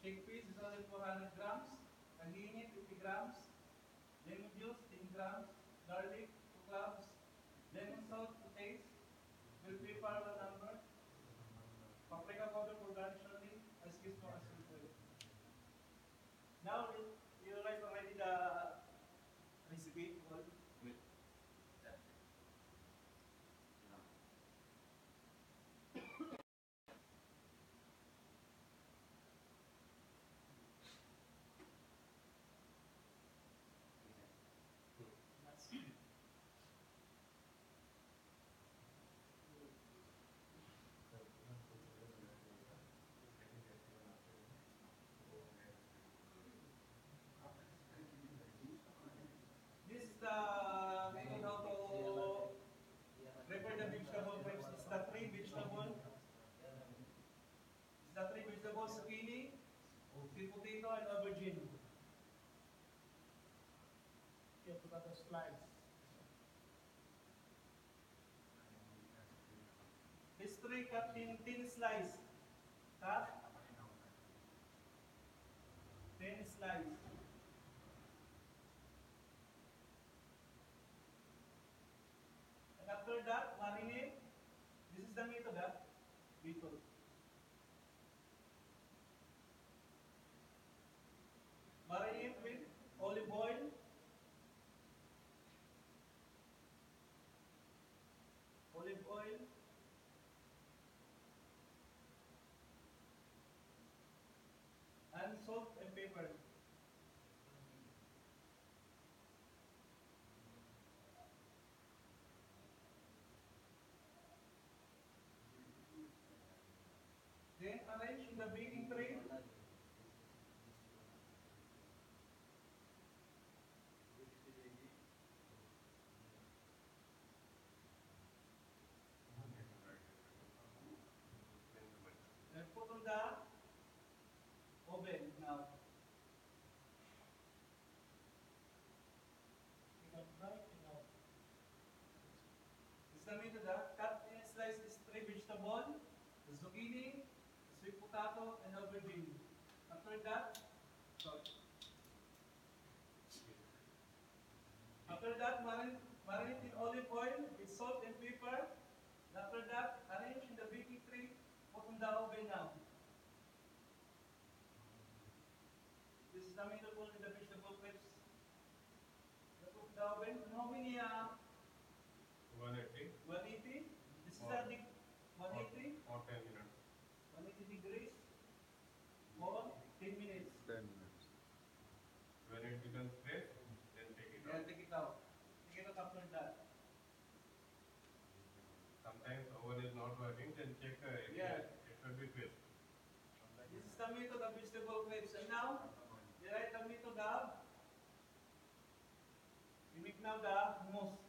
Chickpeas is only 400 grams. Tahini, 50 grams. Lemon juice, 10 grams. Garlic, 2 cloves. Lemon salt to taste. Bell pepper, 1 number. Paprika powder for garnish only. Excuse me, as usual. Now, you write already the recipe. All. Wait. This is the method how to prepare the vegetable crepes. It's the three vegetable. It's the three vegetables: zucchini, sweet potato, and aubergine. Okay, potato slice. These three cut in thin slice. Cut thin slice. And after that, marinate. This is the method, method. Marinate with olive oil, olive oil, and salt and pepper. Then arrange in the baking tray. And put on the oven now. You can fry it now. This is the method, cut and slice these three vegetables: the zucchini, the sweet potato, and aubergine. After that, sorry. After that, marinate in olive oil with salt and pepper. And after that, arrange in the baking tray. Put on the oven now. This is the method in the vegetable crepes. Put the oven. Ano oven niya? 180 180. This is Or- the 180. or 10 minutes. 180 degrees for 10 minutes. 10 minutes. When it becomes fresh, then take it Then out. take it out. Take it out after that. Sometimes oven is not working, then check Yeah. it should be fresh. This is the method of vegetable crepes. And now, you write the method of, you make now the hummus.